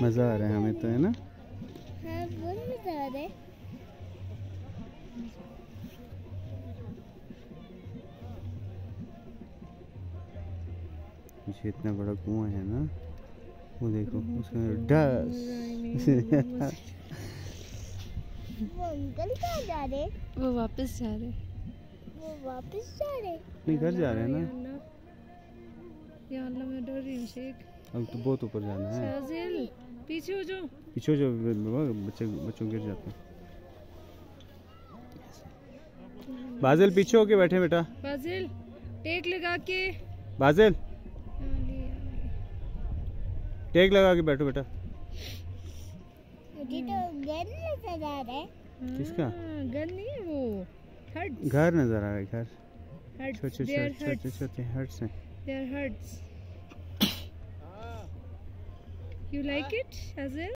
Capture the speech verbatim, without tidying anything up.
मजा आ रहा है हमें तो, है ना? हाँ, बहुत मजा आ रहा है। पीछे इतना बड़ा कुआं है ना, वो देखो उसमें डस। वो अंकल कहाँ जा रहे? वो वापस जा रहे। वो वापस जा रहे? नहीं, घर जा रहे हैं ना। या अल्लाह, मैं डर रही हूँ शेख। अब तो बहुत ऊपर जाना है। शाजिल पीछे हो जाओ। पीछे हो जाओ, बच्चे बच्चों गिर जाते हैं। बाजिल पीछे होके बैठे बेटा। बाजिल टेक लगा के। बाजिल टेक लगा के बैठो बेटा। मुझे तो घर नजर आ रहा है। किसका? घर नहीं है, वो हट्स। घर नजर आ रहा है, घर। हट्स, छोटे they are छोटे huts. छोटे हट्स हैं। They are huts. You like it, Shazil?